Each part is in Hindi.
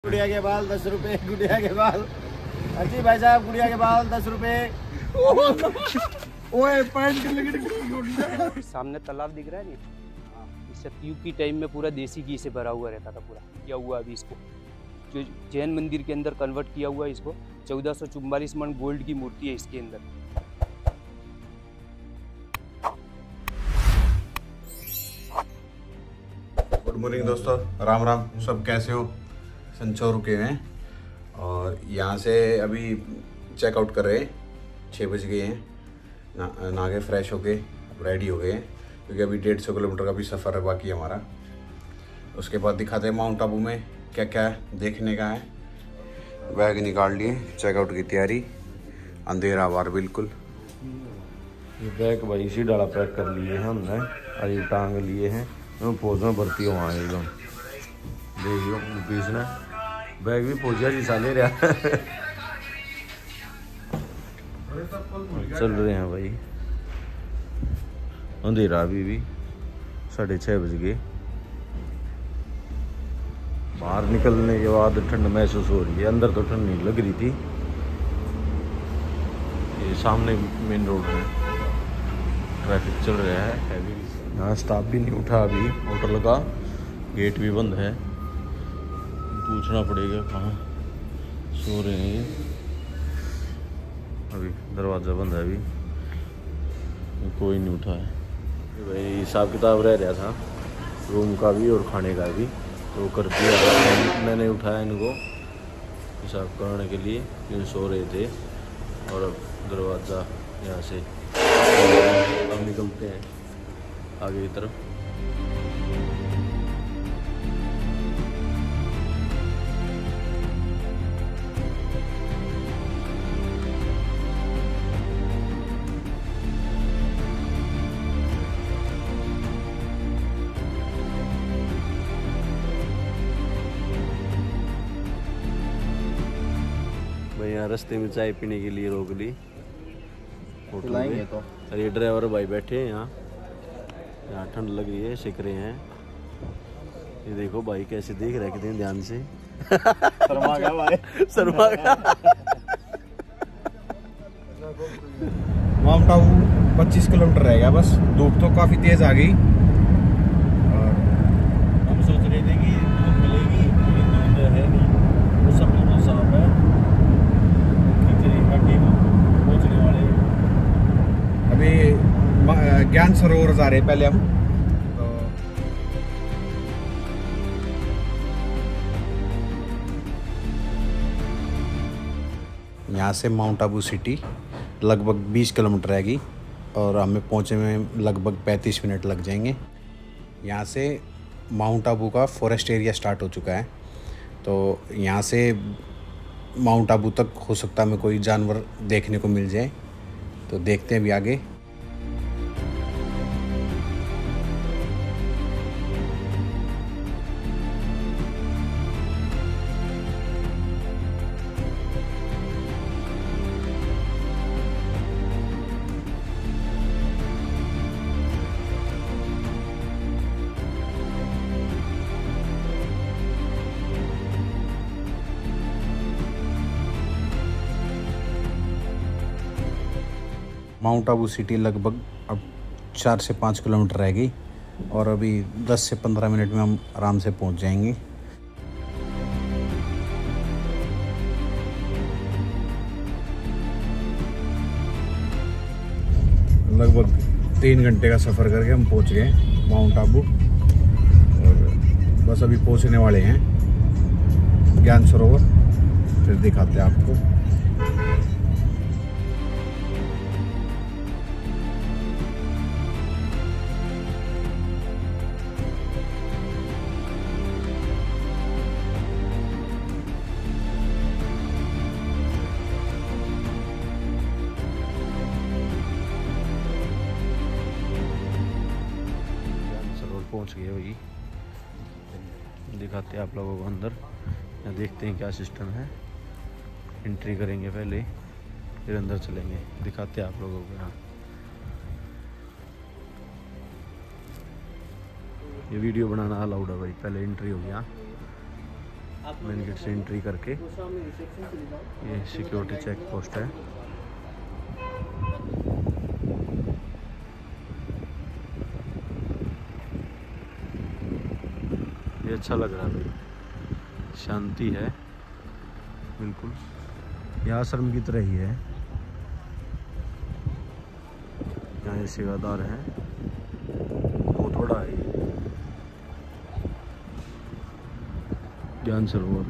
गुड़िया के बाल 10 रुपए, गुड़िया के बाल। अजी भाई साहब, गुड़िया के बाल 10 रुपए। ओए पैंट सामने तालाब दिख रहा है नहीं, इससे ट्यूब की टाइम में पूरा देसी घी से भरा हुआ रहता था, पूरा किया हुआ अभी इसको जो जैन मंदिर के अंदर कन्वर्ट किया हुआ है इसको। 1444 मन गोल्ड की मूर्ति है इसके अंदर। गुड मॉर्निंग दोस्तों, राम राम। सब कैसे हो? संचो रुके हैं और यहाँ से अभी चेकआउट कर रहे हैं। 6 बज गए हैं। नहा के फ्रेश होके रेडी हो गए हैं क्योंकि अभी 150 किलोमीटर का भी सफ़र है बाकी हमारा। उसके बाद दिखाते हैं माउंट आबू में क्या क्या देखने का है। बैग निकाल लिए, चेकआउट की तैयारी। अंधेरा बार बिल्कुल। ये बैग भाई इसी डाला पैक कर लिए हैं हमने, अभी टांग लिए हैं। फौज में भर्ती हो वहाँ एकदम देखियो पीस ने बैग भी फौजिया जी साले रहा। चल रहे हैं भाई, अंधेरा अभी भी 6:30 बज गए। बाहर निकलने के बाद ठंड महसूस हो रही है, अंदर तो ठंड नहीं लग रही थी। ये सामने मेन रोड में ट्रैफिक चल रहा है हैवी। यहाँ स्टाफ भी नहीं उठा, अभी होटल का गेट भी बंद है। पूछना पड़ेगा कहाँ सो रहे हैं ये। अभी दरवाज़ा बंद है, अभी कोई नहीं उठा है। भाई हिसाब किताब रह रहा था रूम का भी और खाने का भी, तो कर दिया। मैंने उठाया इनको हिसाब कराने के लिए, क्यों सो रहे थे। और अब दरवाज़ा यहाँ से हम निकलते हैं आगे की तरफ। भाई यहाँ रास्ते में चाय पीने के लिए रोक ली होटल में। तो और ये ड्राइवर भाई बैठे हैं यहाँ ठंड लग रही है, सिक रहे हैं। ये देखो भाई कैसे देख रहे कितने ध्यान से। शर्मा गया भाई, शर्मा गया। माउंट आबू 25 किलोमीटर रह गया बस। धूप तो काफ़ी तेज़ आ गई और हम सोच रहे थे कि धूप मिलेगी, लेकिन धूप है नहीं। वो सब बिल्कुल साफ है। पहुँचने वाले अभी ज्ञान सरोवर जा रहे हैं पहले हम। तो यहाँ से माउंट आबू सिटी लगभग 20 किलोमीटर रहेगी और हमें पहुँचने में लगभग 35 मिनट लग जाएंगे। यहाँ से माउंट आबू का फॉरेस्ट एरिया स्टार्ट हो चुका है, तो यहाँ से माउंट आबू तक हो सकता है हमें कोई जानवर देखने को मिल जाए, तो देखते हैं अभी आगे। माउंट आबू सिटी लगभग अब 4 से 5 किलोमीटर रहेगी और अभी 10 से 15 मिनट में हम आराम से पहुंच जाएंगे। लगभग 3 घंटे का सफ़र करके हम पहुंच गए माउंट आबू और बस अभी पहुंचने वाले हैं ज्ञान सरोवर। फिर दिखाते हैं आपको। पहुंच गए भाई, दिखाते हैं आप लोगों को अंदर। यहाँ देखते हैं क्या सिस्टम है। एंट्री करेंगे पहले, फिर अंदर चलेंगे। दिखाते हैं आप लोगों को। यहाँ ये वीडियो बनाना अलाउड है भाई, पहले एंट्री हो गया। मेन गेट से एंट्री करके। ये सिक्योरिटी चेक पोस्ट है। ये अच्छा लग रहा है भाई, शांति है बिल्कुल, यहाँ आश्रम की तरह ही है। यहाँ ये सेवादार हैं, बहुत बड़ा है ये ज्ञान सरोवर।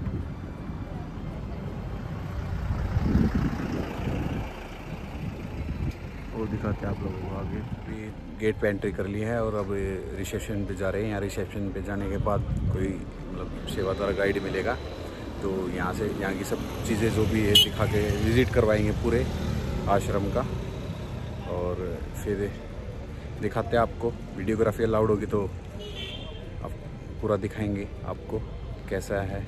और दिखाते हैं आप लोगों को आगे। अभी गेट पे एंट्री कर ली है और अब रिसेप्शन पे जा रहे हैं। यहाँ रिसेप्शन पे जाने के बाद कोई मतलब सेवादार गाइड मिलेगा, तो यहाँ से यहाँ की सब चीज़ें जो भी है दिखा के विज़िट करवाएंगे पूरे आश्रम का, और फिर दिखाते हैं आपको। वीडियोग्राफी अलाउड होगी तो आप पूरा दिखाएंगे आपको कैसा है।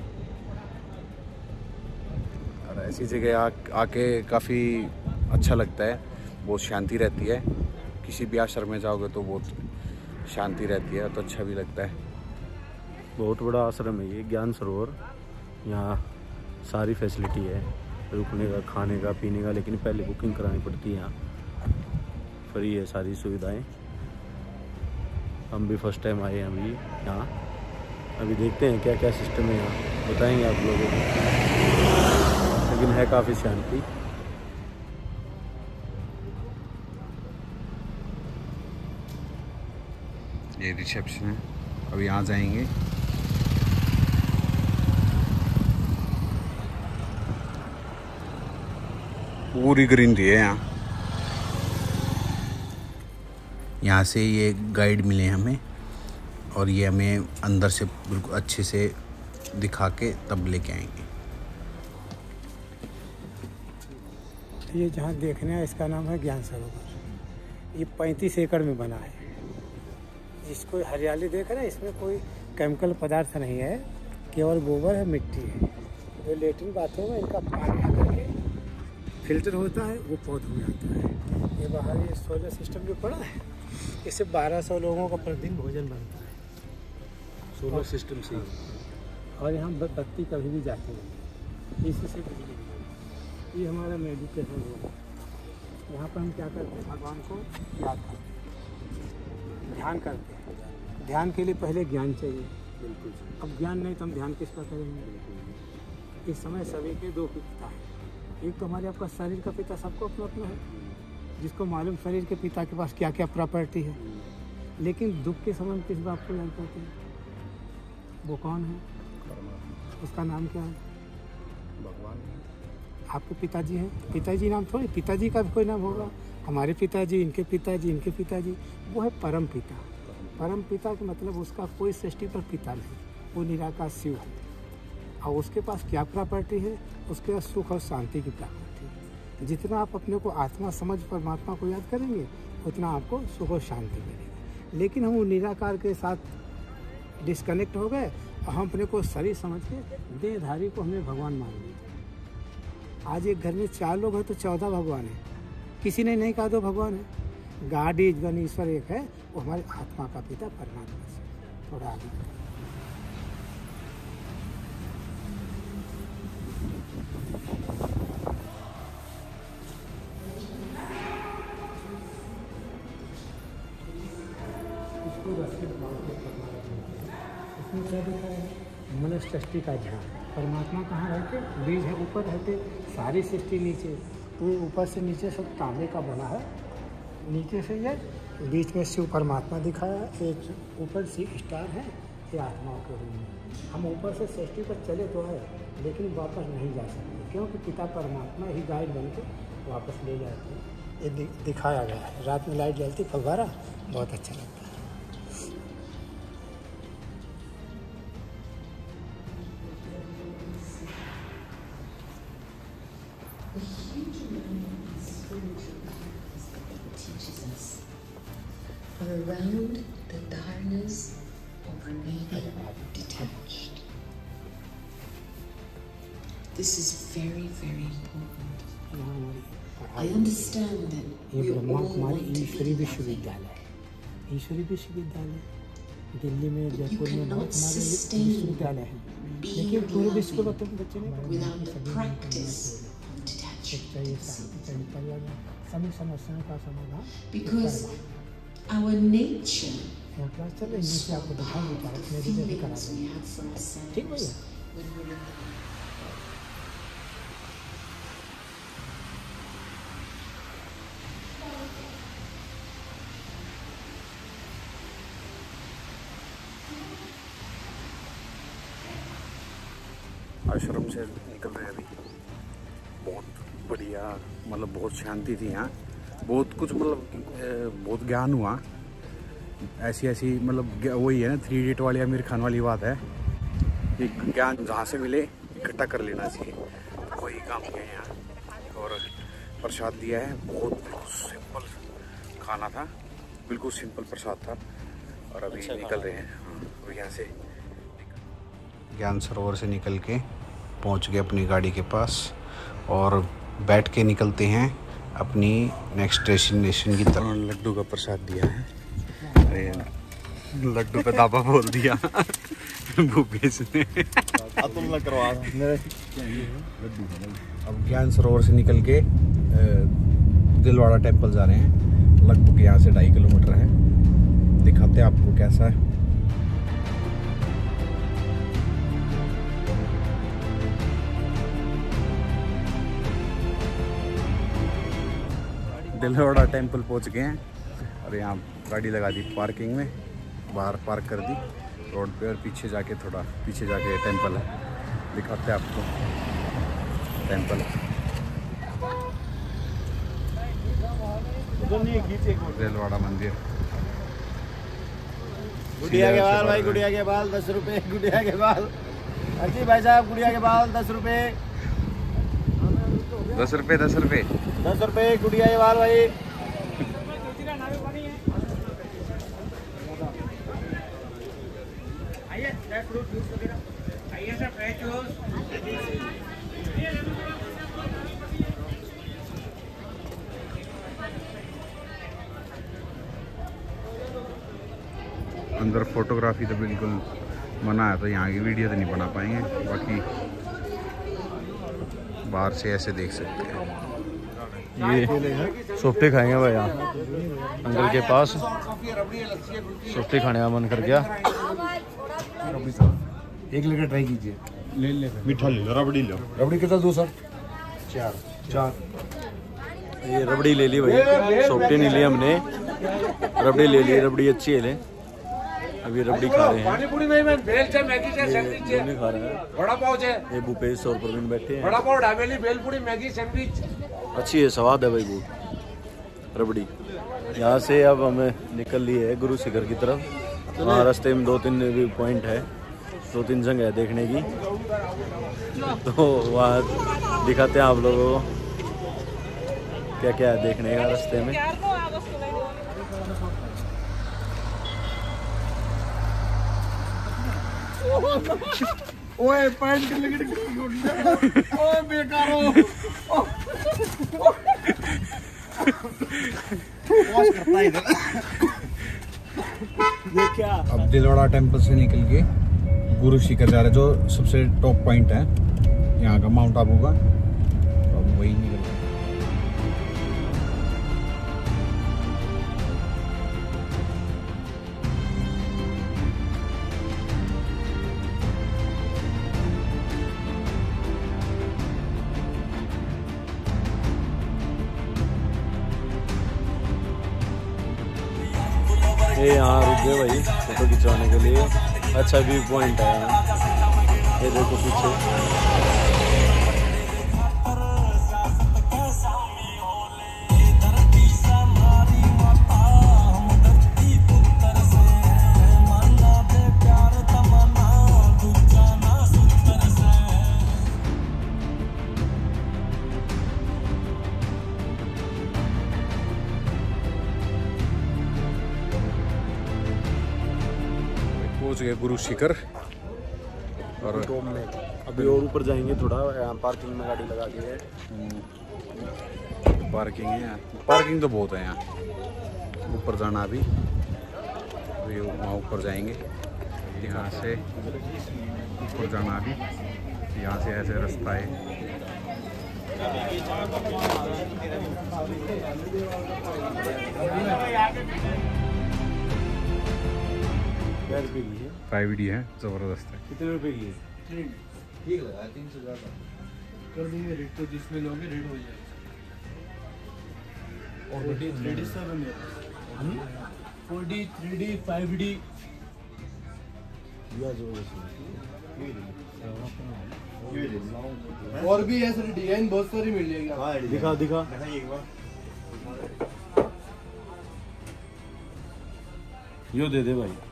और ऐसी जगह आके काफ़ी अच्छा लगता है, बहुत शांति रहती है। किसी भी आश्रम में जाओगे तो बहुत शांति रहती है, तो अच्छा भी लगता है। बहुत बड़ा आश्रम है ये ज्ञान सरोवर। यहाँ सारी फैसिलिटी है, रुकने का, खाने का, पीने का, लेकिन पहले बुकिंग करानी पड़ती है। यहाँ फ्री है सारी सुविधाएं। हम भी फर्स्ट टाइम आए हैं अभी यहाँ। अभी देखते हैं क्या क्या सिस्टम है यहाँ, बताएंगे आप लोगों को, लेकिन है काफ़ी शांति। ये रिसेप्शन है, अभी यहाँ जाएंगे। पूरी ग्रीनरी है यहाँ। यहाँ से ये गाइड मिले हमें, और ये हमें अंदर से बिल्कुल अच्छे से दिखा के तब लेके आएंगे। ये जहाँ देखने है इसका नाम है ज्ञान सरोवर। ये 35 एकड़ में बना है। इसको हरियाली देख रहे हैं, इसमें कोई केमिकल पदार्थ नहीं है, केवल गोबर है, मिट्टी है। जो लेटरिन बाथरूम है, इनका पानी आकर के फिल्टर होता है, वो पौधों में आता है। ये बाहर ये सोलर सिस्टम जो पड़ा है, इससे 1200 लोगों का प्रतिदिन भोजन बनता है सोलर सिस्टम से। और यहाँ बत्ती कभी भी जाती है, इसी से बिजली मिलती है। ये हमारा मेडिटेशन रूम है। यहाँ पर हम क्या करते हैं, भगवान को याद करते हैं, ध्यान करते हैं। ध्यान के लिए पहले ज्ञान चाहिए। बिल्कुल। अब ज्ञान नहीं तो हम ध्यान किस पर करेंगे। इस समय सभी के दो पिता हैं। एक तो हमारे आपका शरीर का पिता, सबको अपना अपना है, जिसको मालूम शरीर के पिता के पास क्या क्या प्रॉपर्टी है। लेकिन दुख के समय किस बात को याद करते हैं? वो कौन है? उसका नाम क्या है? भगवान। आपके पिताजी हैं, पिताजी नाम थोड़ी, पिताजी का भी कोई नाम होगा। हमारे पिताजी, इनके पिताजी, इनके पिताजी, वो है परम पिता। परम पिता का मतलब उसका कोई सृष्टि पर पिता नहीं, वो निराकार शिव है। और उसके पास क्या प्रॉपर्टी है? उसके पास सुख और शांति की प्रॉपर्टी है। जितना आप अपने को आत्मा समझ परमात्मा को याद करेंगे, उतना आपको सुख और शांति मिलेगी। लेकिन हम वो निराकार के साथ डिस्कनेक्ट हो गए, और हम अपने को शरीर समझ के देहधारी को हमने भगवान मान लिया। आज एक घर में 4 लोग हैं तो 14 भगवान हैं। किसी ने नहीं कहा 2 भगवान है। गॉड इज वन, ईश्वर एक है, वो हमारे आत्मा का पिता परमात्मा से थोड़ा आगे। इसमें क्या दिखा है? मनष्टि का ध्यान। परमात्मा कहाँ रहते? बीज है, ऊपर रहते। सारी सृष्टि नीचे, तो ऊपर से नीचे सब तांबे का बना है। नीचे से ये बीच में शिव परमात्मा दिखाया है। एक ऊपर से स्टार है, ये आत्माओं के रूम में। हम ऊपर से सृष्टि पर चले तो है, लेकिन वापस नहीं जा सकते, क्योंकि पिता परमात्मा ही गाइड बन के वापस ले जाते हैं। ये दिखाया गया है। रात में लाइट जलती, फव्वारा, बहुत अच्छा लगता है। Around the darkness of remaining detached. This is very, very important. I understand that ये we Brahma all Kumari want to Ishwari be विश्वविद्यालय है। ईश्वरी विश्वविद्यालय दिल्ली में, जयपुर में बहुत हमारे विश्वविद्यालय हैं, लेकिन पूरे विश्व को तो बच्चे नहीं चाहिए सभी समस्याओं का समाधान। Because our nature, चलो इनसे आपको दिखाऊंगी feelings we have for ठीक ourselves भैया। when we're in आश्रम से निकल रहे हैं अभी। बहुत बढ़िया, मतलब बहुत शांति थी यहाँ, बहुत कुछ मतलब बहुत ज्ञान हुआ। ऐसी मतलब वही है ना 3 इडियट वाली आमिर खान वाली बात है कि ज्ञान जहाँ से मिले इकट्ठा कर लेना चाहिए। तो वही काम किया है यहाँ। और प्रसाद दिया है, बहुत सिंपल खाना था, बिल्कुल सिंपल प्रसाद था। और अभी निकल रहे हैं और यहाँ से ज्ञान सरोवर से निकल के पहुँच गए अपनी गाड़ी के पास और बैठ के निकलते हैं अपनी नेक्स्ट डेस्टिनेशन की तरफ। लड्डू का प्रसाद दिया है, अरे लड्डू पे दावा बोल दिया भूपेश ने। अब ज्ञान सरोवर से निकल के दिलवाड़ा टेम्पल जा रहे हैं। लगभग यहाँ से 2.5 किलोमीटर है। दिखाते हैं आपको कैसा है। दिलवाड़ा टेम्पल पहुँच गए हैं और यहाँ गाड़ी लगा दी पार्किंग में, बाहर पार्क कर दी रोड पे। और पीछे जाके टेम्पल है, दिखाते हैं आपको टेम्पल। दिलवाड़ा मंदिर। गुड़िया के बाल भाई, गुड़िया के बाल 10 रुपए। गुड़िया के बाल अजी भाई साहब, गुड़िया के बाल 10 रुपए। 10 रुपये 10 रुपये 10 रुपए गुड़िया के बाल भाई। अंदर फोटोग्राफी तो बिल्कुल मना है, तो यहाँ की वीडियो तो नहीं बना पाएंगे। बाकी बाहर से ऐसे देख सकते हैं। ये सोफ्टे खाएंगे भाई यहाँ अंकल के पास। सोफ्टे खाने का मन कर गया। 1 लीटर ट्राई कीजिए। ले मीठा ले लो, रबड़ी लो। रबड़ी कितना दो सर? 4। ये रबड़ी ले ली भाई, सोफ्टे नहीं लिए हमने, रबड़ी ले ली। रबड़ी अच्छी है, ले अभी रबड़ी खा रहे हैं। पानीपुरी नहीं, मैं भेल चाय, मैगी चाय, सैंडविच है, नहीं खा रहे हैं। बड़ा पाव है, ये भूपेश और प्रवीण बैठे हैं। Vada pav, dabeli, bhelpuri, Maggi, sandwich. अच्छी है, स्वाद है भाई वो रबड़ी। यहाँ से अब हमें निकल लिए है गुरु शिखर की तरफ। वहाँ रास्ते में 2-3 भी पॉइंट है, 2-3 जगह है देखने की, तो वहाँ दिखाते हैं आप लोगों को क्या क्या है देखने का रास्ते में। ओए पैंट ओए बेकार हो। ये क्या? अब दिलवाड़ा टेम्पल से निकल के गुरु शिखर जा रहे हैं, जो सबसे टॉप पॉइंट है यहाँ का, माउंट आबू का। तो अब वही निकल रहे हैं। ये यहाँ रुक गए भाई फोटो खिंचवाने के लिए। अच्छा व्यू पॉइंट है यहाँ, ये देखो पीछे। पहुंच गए गुरु शिखर। और अभी और ऊपर जाएंगे थोड़ा, यहाँ पार्किंग में गाड़ी लगा दी है। पार्किंग है यहाँ, पार्किंग तो बहुत है यहाँ। ऊपर जाना अभी अभी वहाँ ऊपर जाएंगे। यहाँ से ऊपर जाना अभी, यहाँ से ऐसे रास्ता है। प्राइवेट ही है, ज़बरदस्त है। कितने रुपए की है? ठीक लगा 300 ज़्यादा कर देंगे रेट, तो जिसमें लोगे रेट हो जाएगा। और 3D सब है मेरे पास, 4D 3D 5D और भी ऐसे डिजाइन बहुत सारी मिल जाएगी। दिखा दिखा यो दे दे भाई।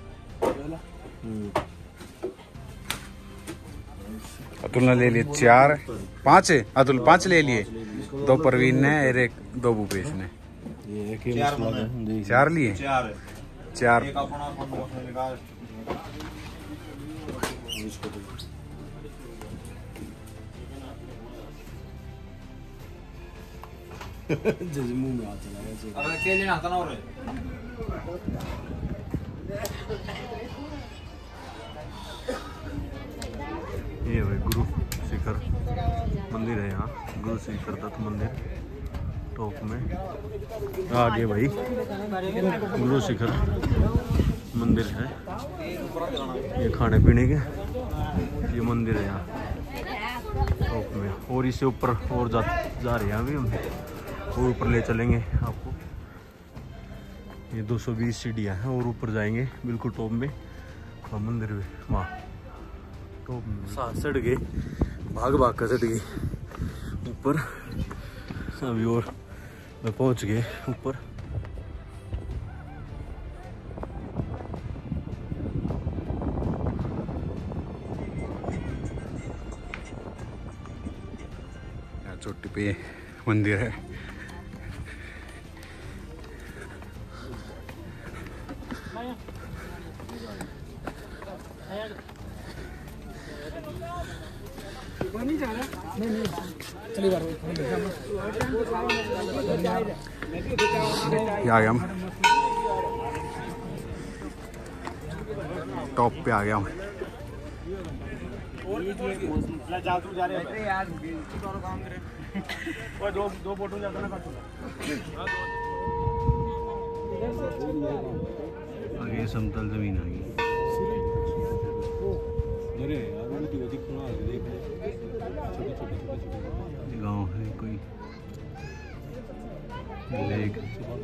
अतुल ने ले लिए 4 5 है, अतुल 5 ले लिए, 2 परवीन ने और 1 2 भूपेश ने। ये एक ही मसला है। 4 लिए 4 एक अपना लगा जैसे मुंह में हाथ चला गया। अब अकेले ना तना हो रहे। ये भाई गुरु शिखर मंदिर है, यहाँ गुरु शिखर दत्त मंदिर टॉप में आगे भाई गुरु शिखर मंदिर है। ये खाने पीने के ये मंदिर है यहाँ टॉप में, और इससे ऊपर और जा रहे हैं अभी हम, और ऊपर ले चलेंगे आपको। ये 220 सीढ़ियाँ हैं और ऊपर जाएंगे बिल्कुल टॉप में और मंदिर भी वहाँ टॉप में। साथ चढ़ गए, भाग भाग कर चढ़ गए ऊपर अभी, और मैं पहुँच गए ऊपर। चोटी पे मंदिर है। आ गया हम टॉप पे, आ गया हूँ। दो फोटो जाता ना आगे समतल जमीन आ गई। गाँव है कोई लेक।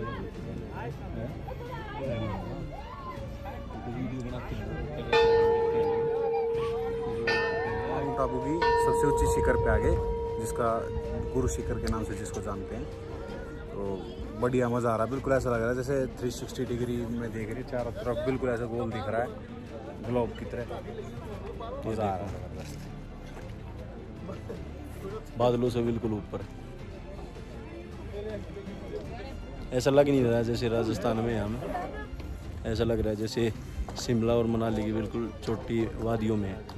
माउंट आबू की सबसे ऊंची शिखर पे आ गए, जिसका गुरु शिखर के नाम से जिसको जानते हैं। तो बढ़िया मज़ा आ रहा है, बिल्कुल ऐसा लग रहा है जैसे 360 डिग्री में देख रही, चारों तरफ बिल्कुल ऐसा गोल दिख रहा है ग्लोब की तरह। मज़ा आ रहा है ज़बरदस्त, बादलों से बिल्कुल ऊपर। ऐसा लग नहीं रहा जैसे राजस्थान में हम, ऐसा लग रहा है जैसे शिमला और मनाली की बिल्कुल छोटी वादियों में है।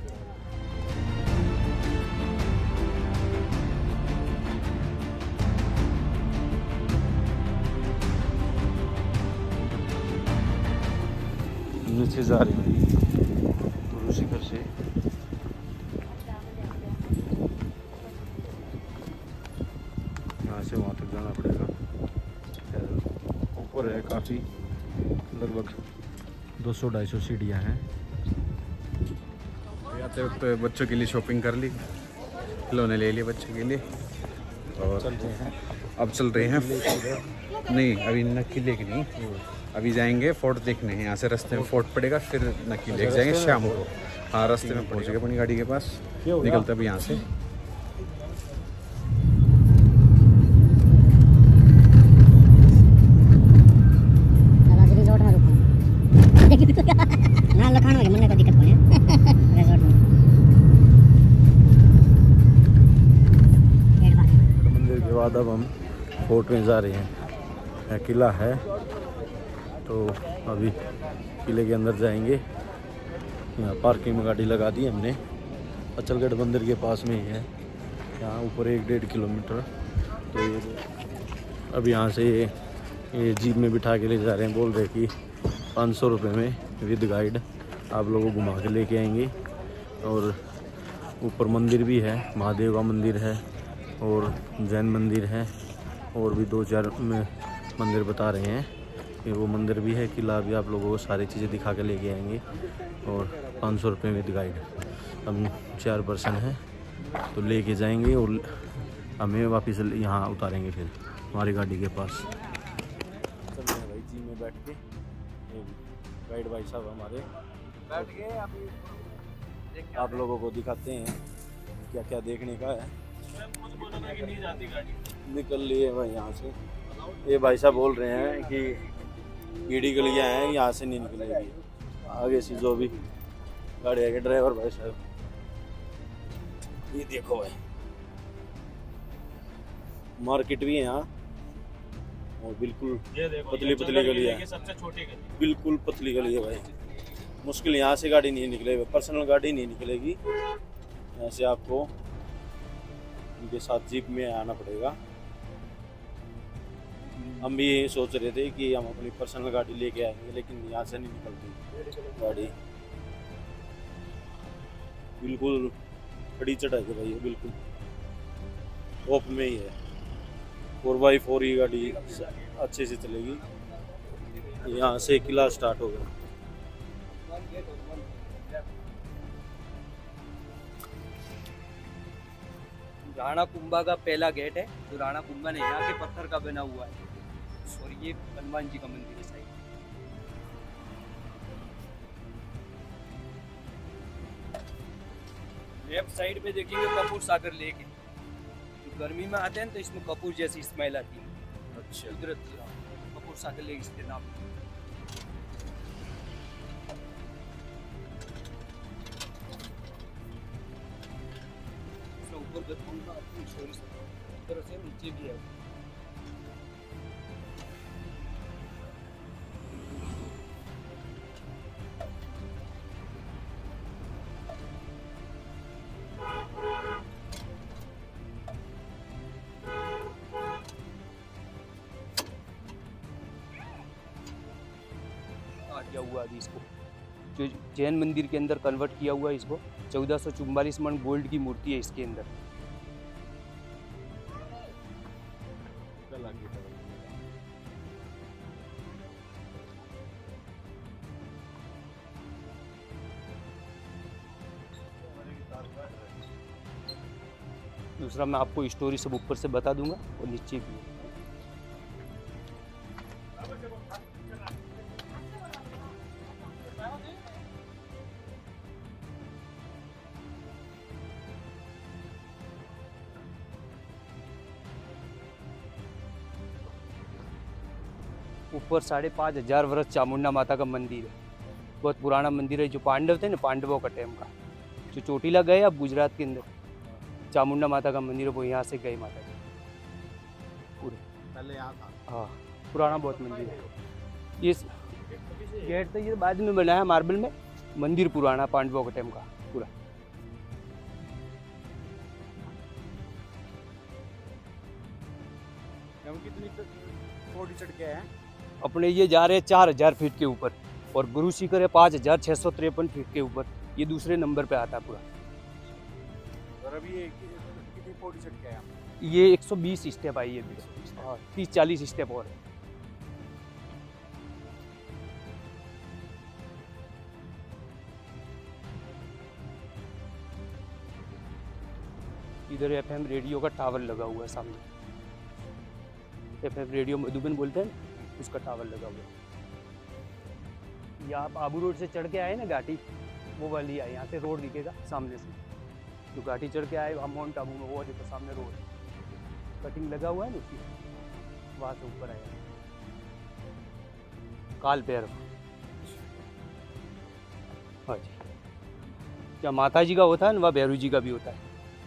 नीचे जा रही है गुरु शिखर से। यहाँ से वहाँ तक जाना पड़ेगा, ऊपर है काफ़ी, लगभग 200-250 सीढ़ियाँ हैं। आते वक्त बच्चों के लिए शॉपिंग कर ली, खिलौने ले लिए बच्चों के लिए, और चलते हैं अब चल रहे हैं। नहीं अभी नक्की लेक नहीं, अभी जाएंगे फोर्ट देखने हैं। यहाँ से रास्ते में फोर्ट पड़ेगा, फिर नक्की लेक जाएंगे शाम को। हाँ रास्ते में पहुँच गए अपनी गाड़ी के पास, निकलते अभी यहाँ से। मंदिर के बाद अब हम फोर्ट में जा रहे हैं। किला है तो अभी किले के अंदर जाएंगे। यहाँ पार्किंग में गाड़ी लगा दी हमने, अचलगढ़ मंदिर के पास में ही है, यहाँ ऊपर 1-1.5 किलोमीटर। तो ये अब यहाँ से ये जीप में बिठा के ले जा रहे हैं, बोल रहे कि 500 रुपये में विद गाइड आप लोगों को घुमा के लेके आएंगे। और ऊपर मंदिर भी है, महादेव का मंदिर है और जैन मंदिर है और भी 2-4 में मंदिर बता रहे हैं कि वो मंदिर भी है, किला भी, आप लोगों को सारी चीज़ें दिखा के लेके आएंगे। और 500 रुपये विद गाइड। हम 4 पर्सन हैं तो लेके जाएंगे और हमें वापस यहाँ उतारेंगे फिर हमारी गाड़ी के पास। चल रहे हैं भाई जी में बैठ के, गाइड भाई साहब हमारे बैठ गए अभी आप लोगों को दिखाते हैं क्या क्या देखने का है। निकल लिए भाई यहाँ से। ये भाई साहब बोल रहे हैं कि कीड़ी गलियाँ हैं, यहाँ से नहीं निकलेगी। आगे से जो भी गाड़ी है, ड्राइवर भाई साहब, ये देखो भाई मार्केट भी है यहाँ और बिल्कुल पतली पतली गली है, सबसे छोटी गली, बिल्कुल पतली गली है भाई। मुश्किल यहाँ से गाड़ी नहीं निकलेगी, पर्सनल गाड़ी नहीं निकलेगी। यहाँ से आपको उनके साथ जीप में आना पड़ेगा। हम भी यही सोच रहे थे कि हम अपनी पर्सनल गाड़ी लेके आएंगे, लेकिन यहाँ से नहीं निकलती गाड़ी। बिल्कुल बड़ी चढ़ाई है भाई, बिल्कुल टॉप में ही है। 4x4 ही गाड़ी अच्छे से चलेगी। यहाँ से किला स्टार्ट होगा। राणा कुंभा का पहला गेट है, जो राणा कुंभा ने यहाँ के पत्थर का बना हुआ है। और ये हनुमान जी का मंदिर है साइड। लेफ्ट साइड पे देखेंगे कपूर सागर लेक है। जो गर्मी में आते हैं तो इसमें कपूर जैसी स्मेल आती है। अच्छा, कुदरत कपूर सागर लेक इसके नाम। ऊपर देखूंगा अपनी स्टोरी ऊपर से नीचे भी है। किया हुआ अभी इसको, जो जैन मंदिर के अंदर कन्वर्ट किया हुआ है इसको। 1444 मन गोल्ड की मूर्ति है इसके अंदर। दूसरा मैं आपको स्टोरी सब ऊपर से बता दूंगा और नीचे भी है। ऊपर 5,500 वर्ष चामुंडा माता का मंदिर है। बहुत पुराना मंदिर है, जो पांडव थे ना, पांडवों का टाइम का। जो चोटीला गए अब गुजरात के अंदर, चामुंडा माता का मंदिर है, वो यहाँ से गए माता जी पूरे। पहले यहाँ था। हाँ, पुराना बहुत मंदिर है। ये गेट तो ये बाद में बनाया मार्बल में, मंदिर पुराना पांडवों के टाइम का पूरा। कितनी पौड़ी चढ़ के हैं? अपने ये जा रहे हैं 4,000 फीट के ऊपर, और गुरु शिखर है 5,653 फीट के ऊपर। ये दूसरे नंबर पे आता है पूरा। और अभी ये कितनी पौड़ी चढ़ के हैं? ये 120 स्टेप आई है, 30-40 स्टेप और है। इधर FM रेडियो का टावर लगा हुआ है सामने। FM रेडियो मधुबन बोलते हैं, उसका टावर लगा हुआ है। ये आप आबू रोड से चढ़ के आए ना घाटी, वो वाली है। यहाँ से रोड दिखेगा सामने से। जो घाटी चढ़ के आए हम माउंट आबू में, वो देखो सामने रोड कटिंग लगा हुआ है ना, उसकी वहाँ से ऊपर आया काल भैरव। हाँ जी, क्या माता जी का होता है ना, वह भैरू जी का भी होता है।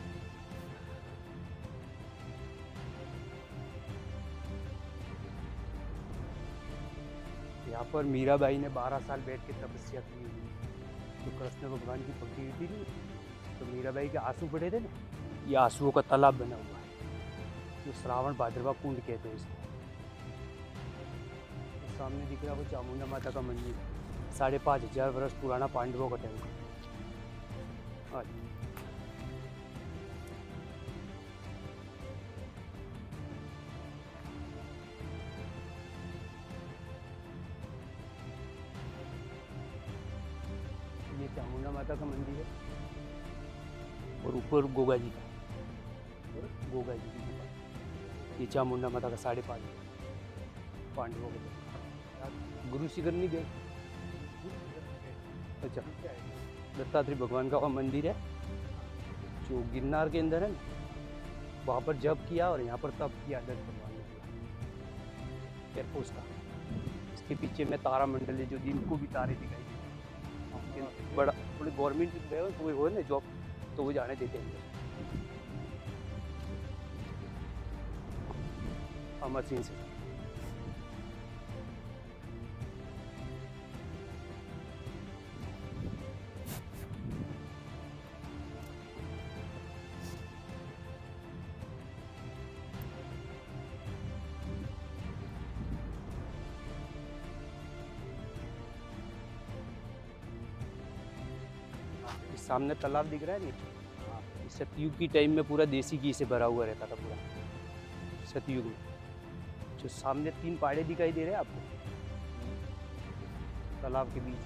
यहाँ पर मीराबाई ने 12 साल बैठ के तपस्या की हुई। तो कृष्ण भगवान की भक्ति हुई थी, तो मीराबाई के आंसू पड़े थे ना, ये आंसुओं का तालाब बना हुआ है, जो श्रावण भाद्रवा कुंड कहते हैं इसको। सामने दिख रहा है वो चामुंडा माता का मंदिर, 5,500 वर्ष पुराना पांडवों का टेम्पल। आज ये चामुंडा माता का मंदिर है और ऊपर गोगा जी का, गोगा जी की गुफा। ये चामुंडा माता का 5.5 पांडवों का टेम्पल। गुरु शिखर नहीं गए? अच्छा, दत्तात्रेय भगवान का मंदिर है जो गिरनार के अंदर है ना, वहाँ पर जप किया और यहाँ पर तप किया दत्त भगवान ने किया एयरफोर्स का। इसके पीछे में तारा मंडल है जो दिन को भी तारे दिखाई देते हैं। बड़ा थोड़ी गवर्नमेंट गए हो कोई हो ना जॉब तो वो जाने देते हैं। अमर सिंह से सामने तालाब दिख रहा है नहीं, सतयुग की टाइम में पूरा देसी घी से भरा हुआ रहता था पूरा सतयुग में। जो सामने 3 पहाड़े दिखाई दे रहे हैं आपको तालाब के बीच,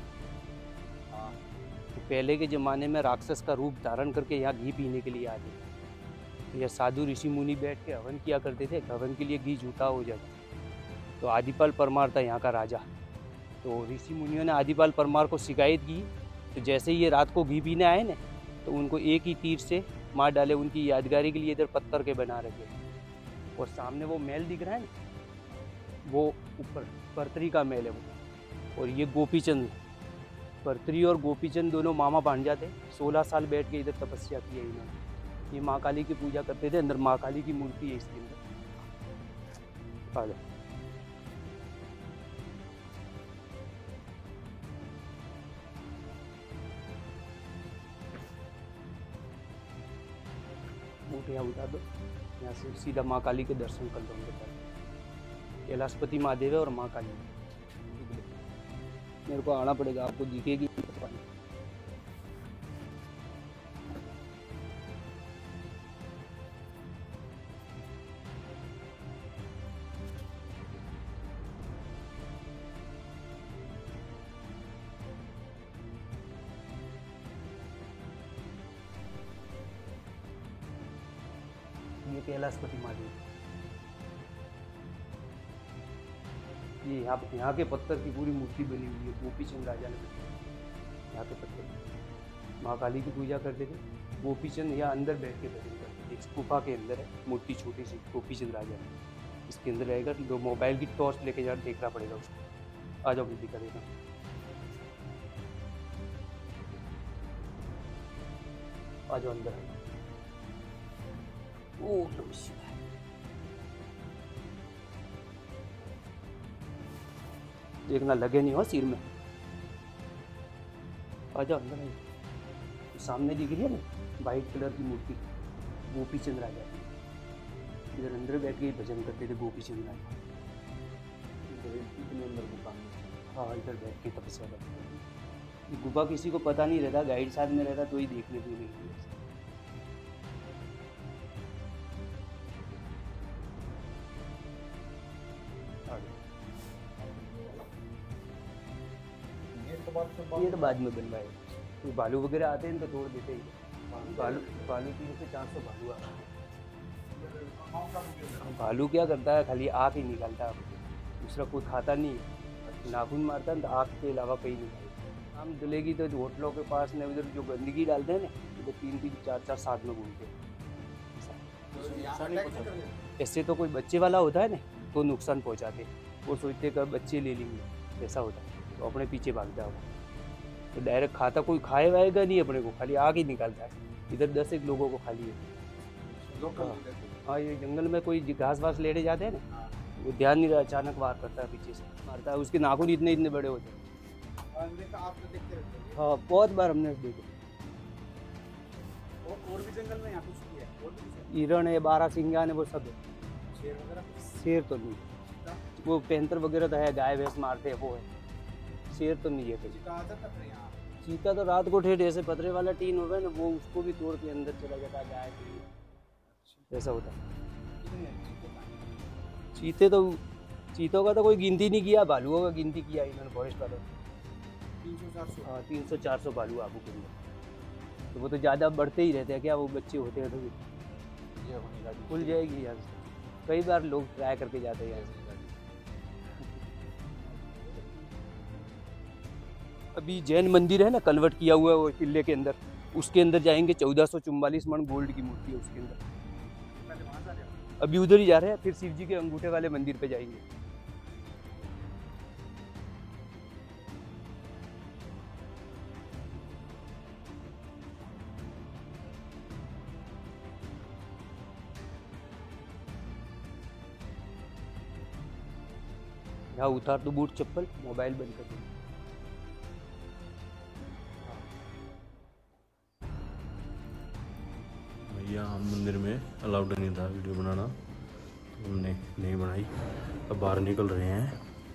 तो पहले के ज़माने में राक्षस का रूप धारण करके यहाँ घी पीने के लिए आते थे। तो यह साधु ऋषि मुनि बैठ के हवन किया करते थे, हवन के लिए घी झूठा हो जाता। तो आदिपाल परमार था यहाँ का राजा, तो ऋषि मुनियों ने आदिपाल परमार को शिकायत की। तो जैसे ही ये रात को घी पीने आए ना, तो उनको एक ही तीर से मार डाले। उनकी यादगारी के लिए इधर पत्थर के बना रखे। और सामने वो महल दिख रहा है ना, वो ऊपर परतरी का महल है वो। और ये गोपीचंद, परतरी और गोपीचंद दोनों मामा भांजा थे। 16 साल बैठ के इधर तपस्या की है इन्होंने। ये माँ काली की पूजा करते थे। अंदर माँ काली की मूर्ति है इसके अंदर। आ जाओ। यहाँ उठा दो, यहाँ से सीधा माँ काली के दर्शन कर लो उनके पास। कैलाशपति महादेव है और माँ काली। मेरे को आना पड़ेगा, आपको दिखेगी। ये कैलाशपति महादेव, ये यहाँ के पत्थर की पूरी मूर्ति बनी हुई है। गोपीचंद राजा ने बनाई यहाँ के पत्थर। माँ काली की पूजा करते थे। गोपीचंद यहाँ अंदर बैठ के भजन करते थे। इस गुफा के अंदर है मूर्ति छोटी सी, गोपीचंद राजा। इसके अंदर रहेगा। तो मोबाइल की टॉर्च लेके जाकर देखना पड़ेगा उसको। आ जाओ, मैं दिखा देता हूँ। आ जाओ अंदर। आ जाओ। ओम नमः शिवाय। देखना लगे नहीं हो सिर में। आ जाओ अंदर। तो सामने दिख रही है ना वाइट कलर की मूर्ति, गोपीचंद राजा की। इधर अंदर बैठ के भजन करते थे गोपीचंद राजा। इतने अंदर गुफा में, हाँ इधर बैठ के तपस्या करते थे। गुफा किसी को पता नहीं रहता, गाइड साथ में रहता तो ही देखने को नहीं। ये तो बाद में बनवाए। कोई भालू वगैरह आते हैं तो तोड़ देते ही। भालू 300 से 400 भालू आता है। भालू क्या करता है, खाली आँख ही निकालता है, दूसरा कोई खाता नहीं है। नाखून मारता है तो आँख के अलावा कहीं नहीं खाएगा। आम दुलेगी तो होटलों के पास ने उधर जो गंदगी डालते हैं ना, तो 3-3, 4-4 साथ में घूमते हैं। ऐसे तो कोई बच्चे वाला होता है ना तो नुकसान पहुँचाते, वो सोचते कि बच्चे ले लेंगे, ऐसा होता है तो अपने पीछे भागता है वो। तो डायरेक्ट खाता कोई खाए वाएगा नहीं अपने को, खाली आग ही निकालता है। इधर 10 लोगों को खाली है। हाँ ये जंगल में कोई घास वास लेने जाते हैं ना, वो ध्यान नहीं रहा, अचानक वार करता है, पीछे से मारता है। उसके नाखून इतने बड़े होते हैं। हाँ बहुत बार हमने देखे। और भी जंगल में यहाँ कुछ भी है? हिरण है, 12 सिंघान है, वो सब है। शेर तो नहीं। वो पैंतर वगैरह तो है, गाय भैंस मारते हैं वो है, शेर तो नहीं है कहीं। चीता तो रात को ठेठ ऐसे पतरे वाला टीन होगा ना, वो उसको भी तोड़ के अंदर चला जाता है गाय के लिए, ऐसा होता है। चीते तो, चीतों का तो कोई गिनती नहीं किया, भालुओं का गिनती किया इन्होंने फॉरेस्ट वालों ने। 300-400 300-400 भालू आबू के अंदर, तो वो तो ज़्यादा बढ़ते ही रहते हैं क्या, वो बच्चे होते हैं तो खुल जाएगी यहाँ से। कई बार लोग ट्राई करके जाते हैं यहाँ से। अभी जैन मंदिर है ना, कन्वर्ट किया हुआ है वो किले के अंदर, उसके अंदर जाएंगे। 1444 मन गोल्ड की मूर्ति है उसके अंदर, अभी उधर ही जा रहे हैं, फिर शिव जी के अंगूठे वाले मंदिर पे जाएंगे। यहाँ उतार दो बूट चप्पल, मोबाइल बंद कर दो। भैया हम मंदिर में अलाउड नहीं था वीडियो बनाना, तो हमने नहीं बनाई। अब बाहर निकल रहे हैं,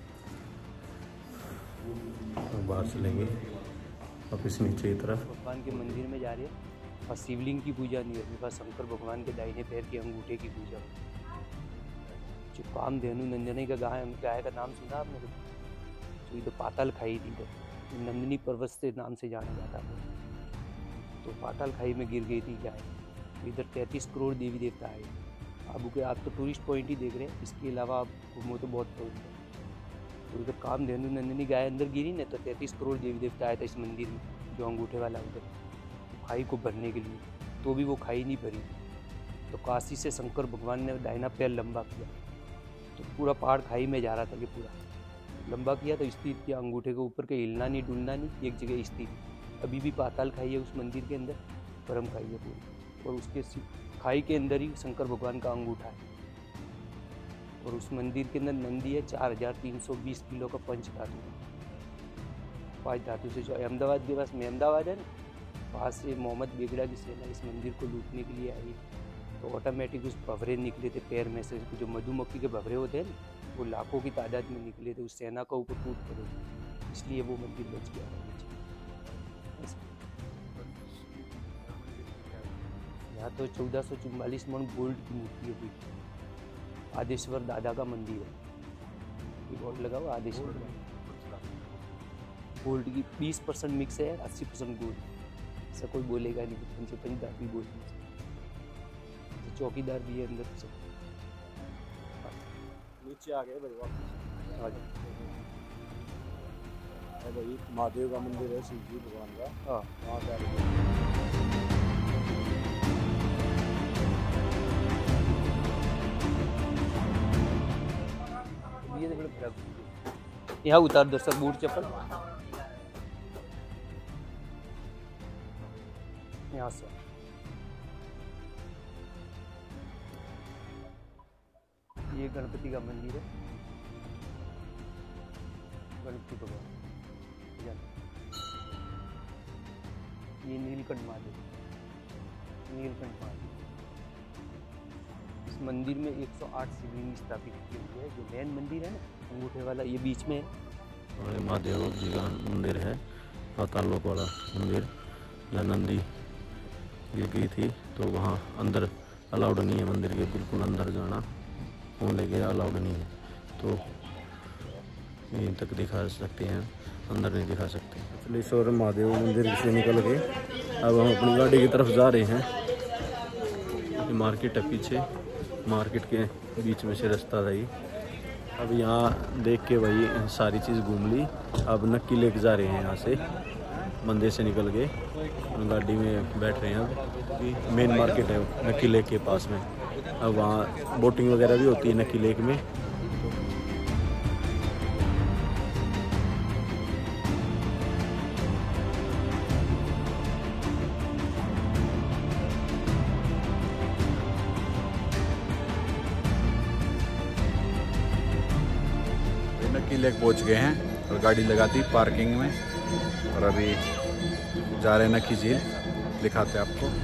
अब बाहर चलेंगे वापस नीचे की तरफ। भगवान के मंदिर में जा रहे हैं और शिवलिंग की पूजा नहीं है, बस शंकर भगवान के दाहिने पैर के अंगूठे की पूजा होती है। जो कामधेनु नंदिनी का गाय का नाम सुना आपने? जो इधर पाताल खाई थी, इधर नंदिनी पर्वत से नाम से जाना जाता है। तो पाताल खाई में गिर गई थी गाय। इधर 33 करोड़ देवी देवता है आबू के। आप तो टूरिस्ट पॉइंट ही देख रहे हैं, इसके अलावा आप घूमो तो बहुत पॉइंट है। तो इधर कामधेनु नंदिनी गाय अंदर गिरी ना, तो 33 करोड़ देवी देवता आया था इस मंदिर में, जो अंगूठे वाला उधर खाई को भरने के लिए, तो भी वो खाई नहीं भरी। तो काशी से शंकर भगवान ने दाहिना पैर लंबा किया, तो पूरा पहाड़ खाई में जा रहा था, कि पूरा लंबा किया तो स्थित किया अंगूठे के ऊपर के, हिलना नहीं डुलना नहीं, एक जगह स्थित। अभी भी पाताल खाई है उस मंदिर के अंदर, परम खाई है पूरी, और उसके खाई के अंदर ही शंकर भगवान का अंगूठा है। और उस मंदिर के अंदर नंदी है 4320 किलो का पंच धातु, 5 धातु से। जो अहमदाबाद के पास में अहमदाबाद है ना, वहाँ से मोहम्मद बेगड़ा की सेना इस मंदिर को लूटने के लिए आई, तो ऑटोमेटिक उस भवरे निकले थे पैर में से, जो मधुमक्खी के भवरे होते हैं ना, वो लाखों की तादाद में निकले थे, उस सेना का ऊपर टूट पड़े, इसलिए वो मंदिर बच गया। यहाँ तो 1444 मन गोल्ड की मूर्ति है। आदेश्वर दादा का मंदिर है, ये बोर्ड लगा हुआ आदेश्वर गोल्ड की। 20% मिक्स है, 80% गोल्ड। ऐसा कोई बोलेगा नहीं कि पंच धातु गोल्ड। चौकीदार भी है अंदर से। नीचे आ गए भाई, वापस आ जाओ। भाई महादेव का मंदिर है, शिव जी भगवान का। हाँ, वहाँ जा रहे हैं। यहाँ उतार दो सर बूट चप्पल, यहाँ से। ये गणपति का मंदिर है, गणपति भगवान। ये नीलकंठ महादेव, नीलकंठ महादेव। इस मंदिर में 108 शिवलिंग स्थापित किए हुए हैं। जो मेन मंदिर है ना अंगूठे वाला, ये बीच में है। और महादेव जी का मंदिर है, पाताल लोक वाला मंदिर। या नंदी गिर गई थी, तो वहाँ अंदर अलाउड नहीं है, मंदिर के बिल्कुल अंदर जाना फोन लेके अलाउड नहीं है, तो यहीं तक दिखा सकते हैं, अंदर नहीं दिखा सकते। कपिलेश्वर महादेव मंदिर से निकल के अब हम अपनी गाड़ी की तरफ जा रहे हैं। मार्केट है पीछे, मार्केट के बीच में से रास्ता था ये। अब यहाँ देख के भाई सारी चीज़ घूम ली, अब नक्की लेके जा रहे हैं यहाँ से, मंदिर से निकल के गाड़ी में बैठ रहे हैं। अब कि मेन मार्केट है नक्की लेक के पास में, अब वहाँ बोटिंग वगैरह भी होती है नक्की लेक में। नक्की लेक पहुँच गए हैं और गाड़ी लगा दी पार्किंग में, और अभी जा रहे हैं नक्की झील, दिखाते हैं आपको।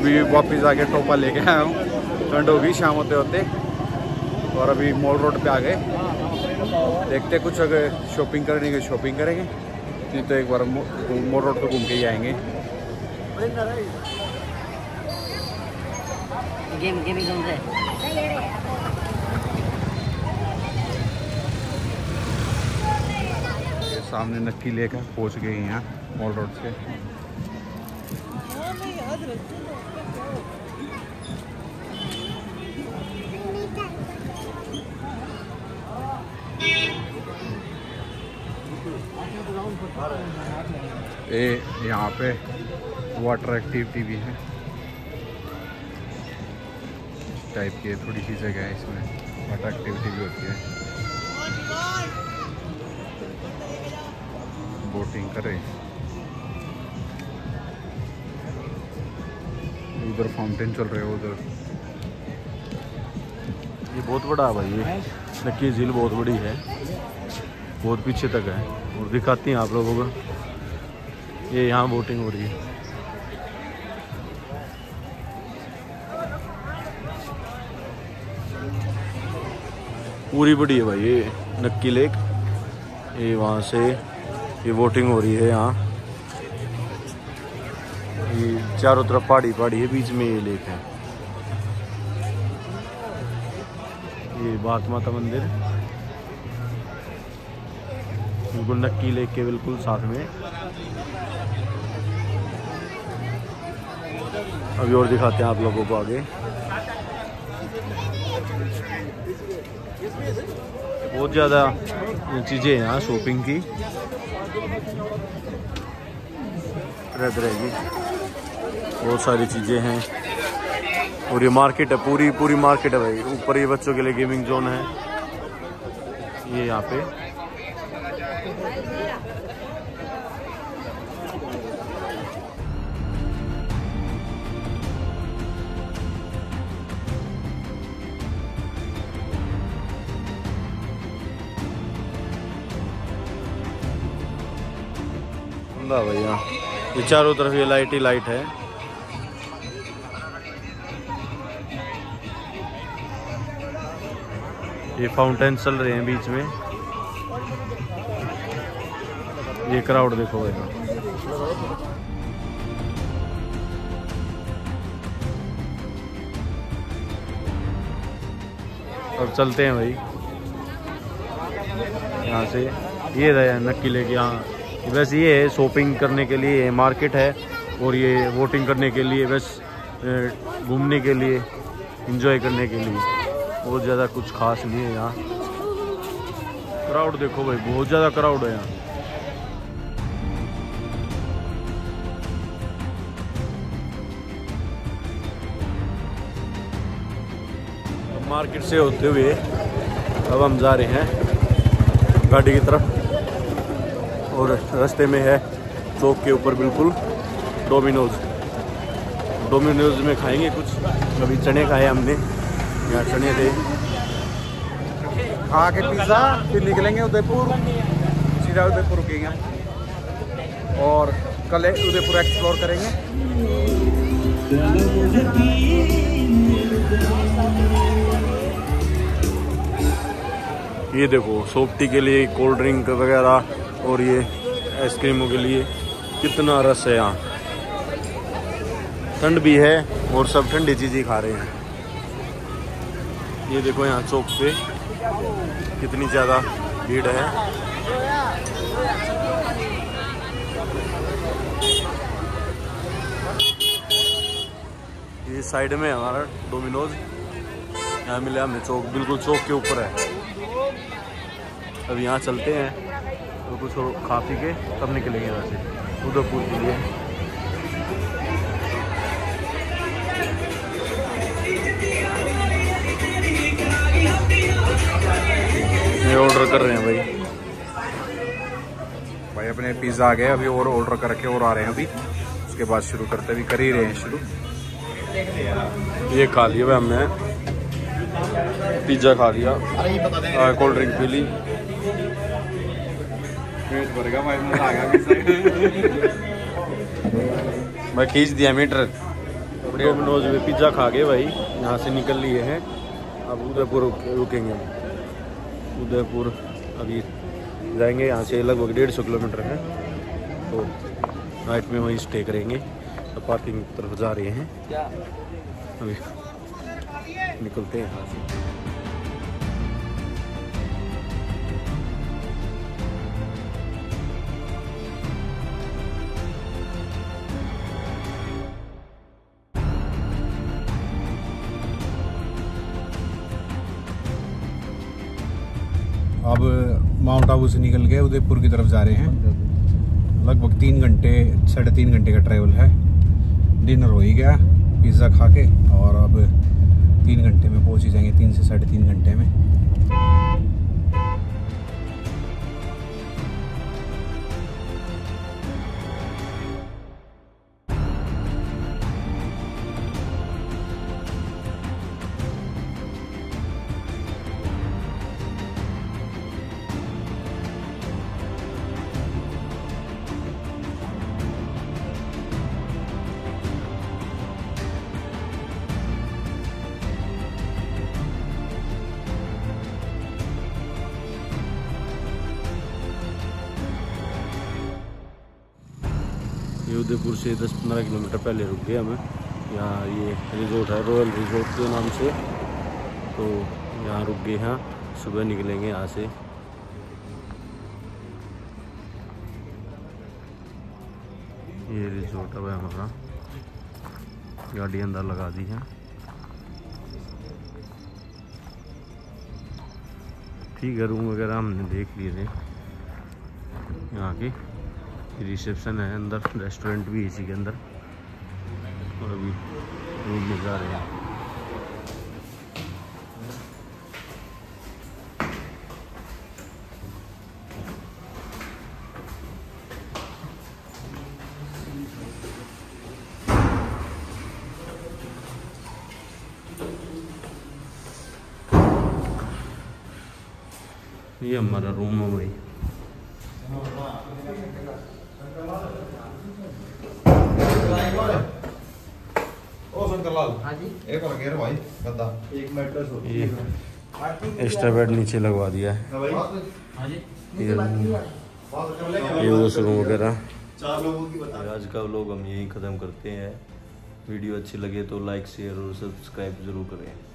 अभी वापस आके टोपा लेके आया हूँ, ठंड होगी शाम होते होते। और अभी मॉल रोड पे आ गए, देखते कुछ अगर शॉपिंग करने की शॉपिंग करेंगे, नहीं तो एक बार मॉल रोड पे घूम के ही आएंगे। सामने नक्की लेकर पहुंच गए यहाँ मॉल रोड से। ये यहाँ पे वाटर एक्टिविटी भी है टाइप की, थोड़ी सी जगह है इसमें, वाटर एक्टिविटी भी होती है। बोटिंग करें, उधर फाउंटेन चल रहे हो उधर। ये बहुत बड़ा है भाई, ये नक्की झील बहुत बड़ी है, बहुत पीछे तक है। और दिखाती हैं आप लोगों को, ये यहाँ बोटिंग हो रही है। पूरी बड़ी है भाई ये नक्की लेक। ये वहाँ से ये बोटिंग हो रही है यहाँ। ये चारों तरफ पहाड़ी पहाड़ी है, बीच में ये लेक है। ये भारत माता मंदिर बिल्कुल नक्की लेक के बिल्कुल साथ में। अभी और दिखाते हैं आप लोगों को आगे। बहुत ज़्यादा चीज़ें हैं यहाँ शॉपिंग की, रहेगी बहुत सारी चीज़ें हैं। और ये मार्केट है, पूरी मार्केट है भाई। ऊपर ये बच्चों के लिए गेमिंग जोन है, ये यहाँ पे। भैया ये चारों तरफ ये लाइट ही लाइट है। ये फाउंटेन चल रहे हैं बीच में। ये क्राउड देखो भैया। अब चलते हैं भाई यहाँ से। ये रहे नक्की लेके, यहाँ बस ये है शॉपिंग करने के लिए मार्केट है, और ये वोटिंग करने के लिए, बस घूमने के लिए, एंजॉय करने के लिए। बहुत ज़्यादा कुछ खास नहीं है यहाँ। क्राउड देखो भाई, बहुत ज़्यादा क्राउड है यहाँ। मार्केट से होते हुए अब हम जा रहे हैं गाड़ी की तरफ, और रास्ते में है चौक के ऊपर बिल्कुल डोमिनोज में खाएंगे कुछ। अभी चने खाए हमने, यहाँ चने थे। खा के पिज़्ज़ा फिर निकलेंगे उदयपुर, सीधा उदयपुर रुकेंगे और कल उदयपुर एक्सप्लोर करेंगे। ये देखो सॉफ्टी के लिए कोल्ड ड्रिंक वगैरह, और ये आइसक्रीमों के लिए कितना रस है यहाँ। ठंड भी है और सब ठंडी चीज़ें खा रहे हैं। ये देखो यहाँ चौक पे कितनी ज़्यादा भीड़ है। ये साइड में हमारा डोमिनोज, यहाँ मिला हमें चौक, बिल्कुल चौक के ऊपर है। अब यहाँ चलते हैं तो कुछ खा पी के तब निकलेंगे यहाँ से उदयपुर के लिए। ये ऑर्डर कर रहे हैं भाई अपने पिज़्ज़ा आ गए, अभी और ऑर्डर करके और आ रहे हैं। अभी उसके बाद शुरू करते, अभी कर ही रहे हैं शुरू। ये खा लिया भाई हमने, पिज़्ज़ा खा लिया, कोल्ड ड्रिंक पी ली। मैं खींच दिया मीटर, डोमिनोज में पिज़्ज़ा खा के भाई यहाँ से निकल लिए हैं। अब उदयपुर रुकेंगे। उदयपुर अभी जाएंगे, यहाँ से लगभग 150 किलोमीटर है, तो नाइट में वहीं स्टे करेंगे। तो पार्किंग की तरफ जा रहे हैं, अभी निकलते हैं यहाँ से। अब माउंट आबू से निकल के उदयपुर की तरफ जा रहे हैं। लगभग 3 घंटे 3.5 घंटे का ट्रैवल है। डिनर हो ही गया पिज़्ज़ा खा के, और अब 3 घंटे में पहुंच ही जाएंगे, 3 से 3.5 घंटे में। ये उदयपुर से 10-15 किलोमीटर पहले रुक गए हमें। यहाँ ये रिजोर्ट है, रॉयल रिजोर्ट के नाम से, तो यहाँ रुक गए हैं। सुबह निकलेंगे यहाँ से। ये रिजोर्ट है हमारा, गाड़ी अंदर लगा दी है। ठीक है, रूम वगैरह हमने देख लिए थे। यहाँ की रिसेप्शन है, अंदर रेस्टोरेंट भी इसी के अंदर, और अभी रूम में जा रहे हैं। ये हमारा रूम है भाई। एक्स्ट्रा बेड नीचे लगवा दिया है। ये वॉशरूम वगैरह। आज का व्लॉग हम यही ख़त्म करते हैं। वीडियो अच्छी लगे तो लाइक शेयर और सब्सक्राइब ज़रूर करें।